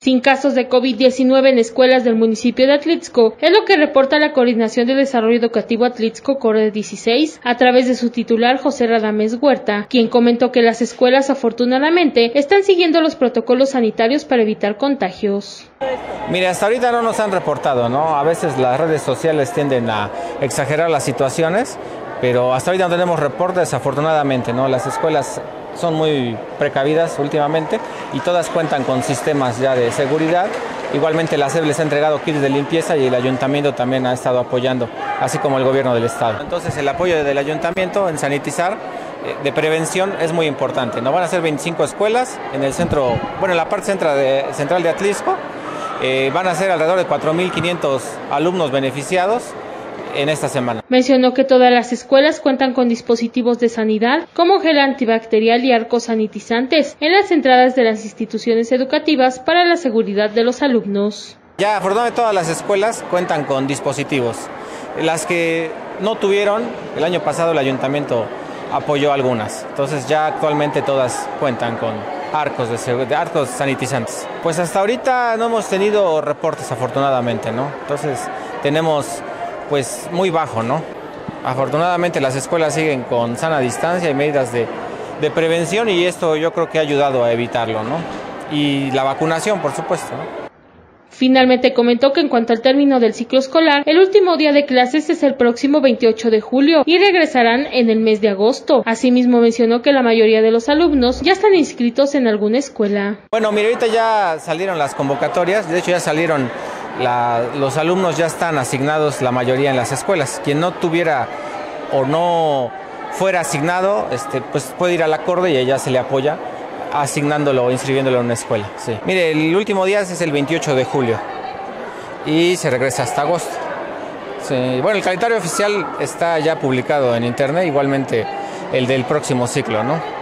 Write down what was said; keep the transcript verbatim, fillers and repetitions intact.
Sin casos de COVID diecinueve en escuelas del municipio de Atlixco, es lo que reporta la Coordinación de Desarrollo Educativo Atlixco Core dieciséis a través de su titular José Radamés Huerta, quien comentó que las escuelas afortunadamente están siguiendo los protocolos sanitarios para evitar contagios. Mire, hasta ahorita no nos han reportado, ¿no? A veces las redes sociales tienden a exagerar las situaciones, pero hasta ahorita no tenemos reportes, afortunadamente, ¿no? Las escuelas son muy precavidas últimamente y todas cuentan con sistemas ya de seguridad. Igualmente la S E B les ha entregado kits de limpieza y el ayuntamiento también ha estado apoyando, así como el gobierno del estado. Entonces el apoyo del ayuntamiento en sanitizar de prevención es muy importante, ¿no? Van a ser veinticinco escuelas en el centro, bueno, en la parte central de, central de Atlixco. Eh, van a ser alrededor de cuatro mil quinientos alumnos beneficiados en esta semana. Mencionó que todas las escuelas cuentan con dispositivos de sanidad como gel antibacterial y arcos sanitizantes en las entradas de las instituciones educativas para la seguridad de los alumnos. Ya, afortunadamente todas las escuelas cuentan con dispositivos. Las que no tuvieron, el año pasado el ayuntamiento apoyó algunas. Entonces ya actualmente todas cuentan con arcos, de, de arcos sanitizantes. Pues hasta ahorita no hemos tenido reportes, afortunadamente, ¿no? Entonces tenemos pues muy bajo, ¿no? Afortunadamente las escuelas siguen con sana distancia y medidas de, de prevención y esto yo creo que ha ayudado a evitarlo, ¿no? Y la vacunación, por supuesto, ¿no? Finalmente comentó que en cuanto al término del ciclo escolar, el último día de clases es el próximo veintiocho de julio y regresarán en el mes de agosto. Asimismo mencionó que la mayoría de los alumnos ya están inscritos en alguna escuela. Bueno, mire, ahorita ya salieron las convocatorias, de hecho ya salieron, la, los alumnos ya están asignados la mayoría en las escuelas. Quien no tuviera o no fuera asignado, este, pues puede ir a la Acorde y ella se le apoya asignándolo o inscribiéndolo en una escuela. Sí. Mire, el último día es el veintiocho de julio y se regresa hasta agosto. Sí. Bueno, el calendario oficial está ya publicado en internet, igualmente el del próximo ciclo, ¿no?